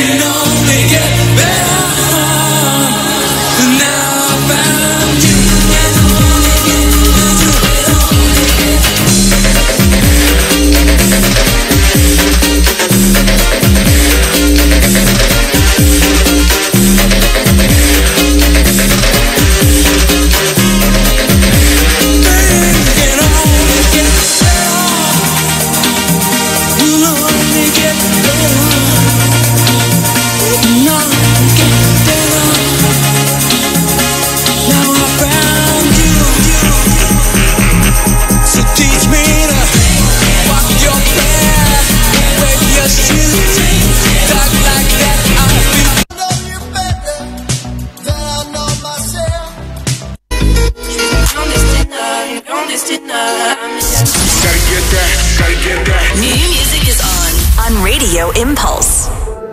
New music is on Radio Impulse.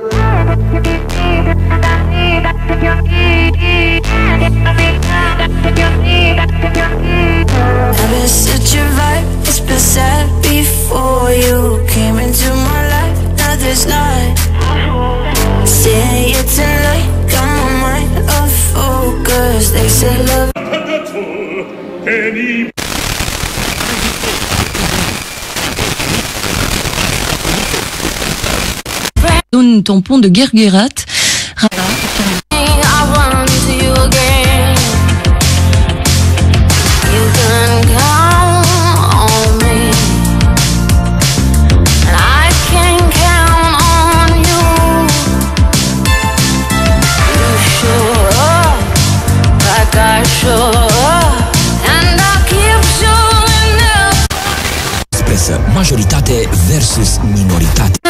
Never such a vibe, it's been sad before you came into my life. Now there's not. Seeing you tonight, got my mind off focus. They say love. Donne ton pont de Guerguerat. Majoritate versus minoritate.